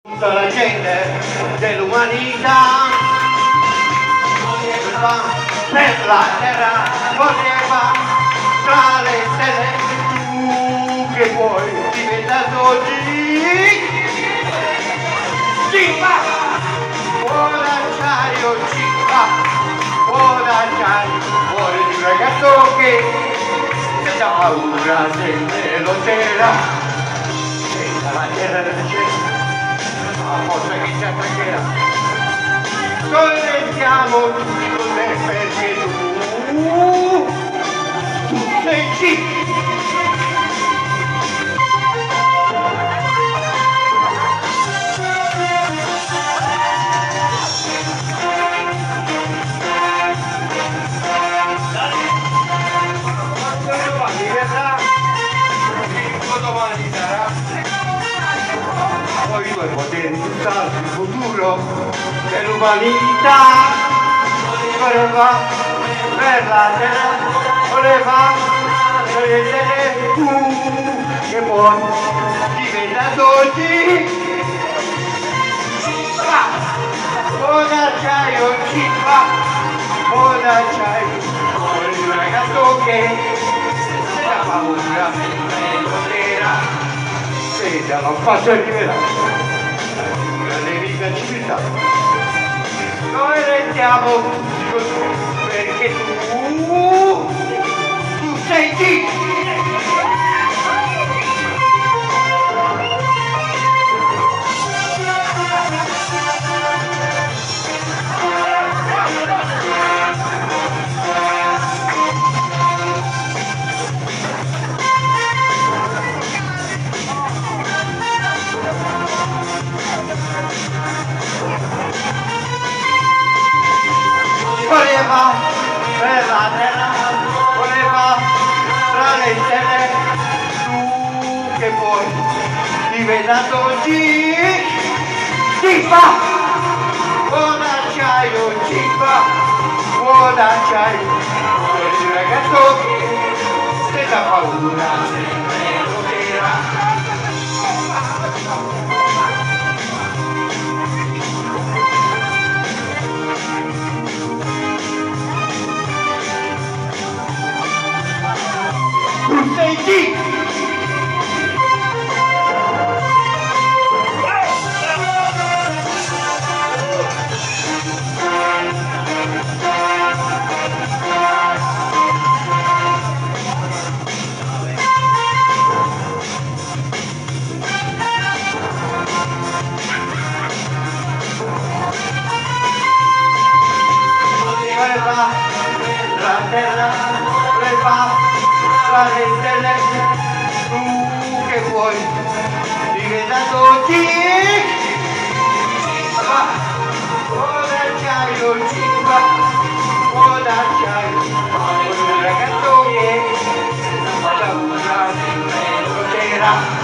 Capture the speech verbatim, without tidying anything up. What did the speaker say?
Tutta la gente dell'umanità va per la terra, voleva tra le stelle, tu che vuoi diventato oggi ci va, buon acciaio ci va, buon acciaio, cuore di un ragazzo che senza paura sempre lotterà, senza la terra c'è la forza che ci attaccherà. Noi restiamo tutti con te perché tu, tu sei ci. Domani sarà poi due poteri buttare il futuro dell'umanità, voleva per la terra, voleva vedere tu che buon diventato oggi ci fa, buon acciaio ci fa, buon acciaio, cuore di un ragazzo che senza paura sempre lotterà. Se dalla faccia arriverà una nemica civiltà, noi restiamo tutti così perché tu, tu sei chi? Voleva per la terra, voleva tra le stelle, tu che vuoi diventato oggi ci fa, buon acciaio ci fa, buon acciaio, sei un ragazzo che senza paura sempre lotterà. Tu sei chi? Voleva la terra, voleva tra le stelle, tu che vuoi diventato oggi ci va, buon acciaio ci va, buon acciaio, un ragazzo che senza paura sempre lotterà.